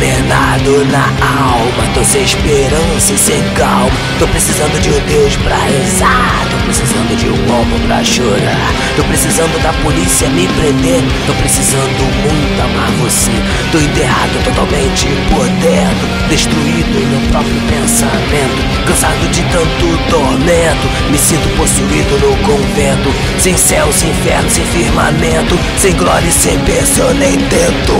condenado na alma, tô sem esperança e sem calma. Tô precisando de um Deus pra rezar, tô precisando de um ombro pra chorar. Tô precisando da polícia me prender, tô precisando muito amar você. Tô enterrado totalmente por dentro, destruído no meu próprio pensamento. Cansado de tanto tormento, me sinto possuído no convento. Sem céu, sem inferno, sem firmamento, sem glória e sem bênção eu nem tento.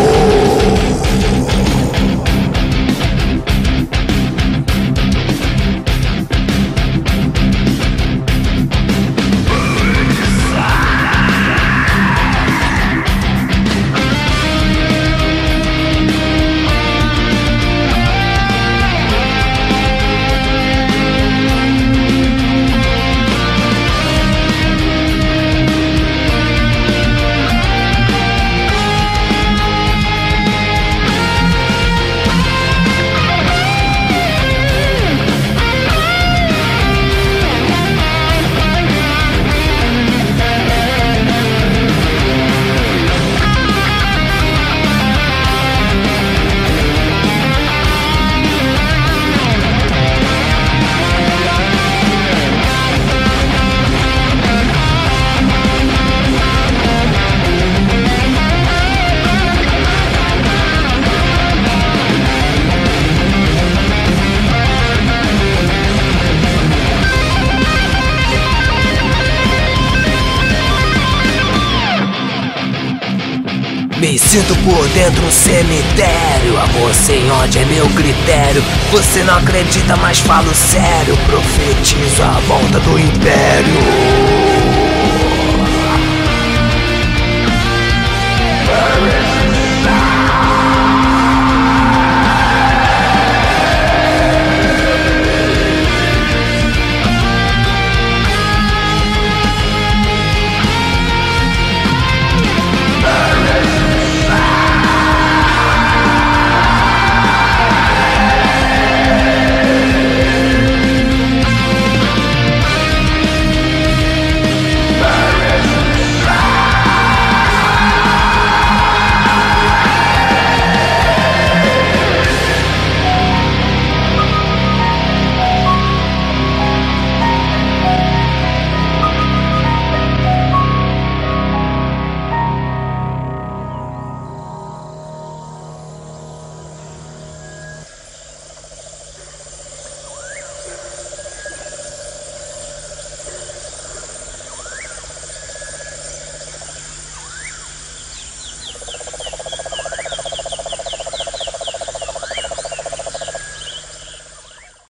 Me sinto por dentro um cemitério, amor sem ódio é meu critério. Você não acredita, mas falo sério, profetizo a volta do império.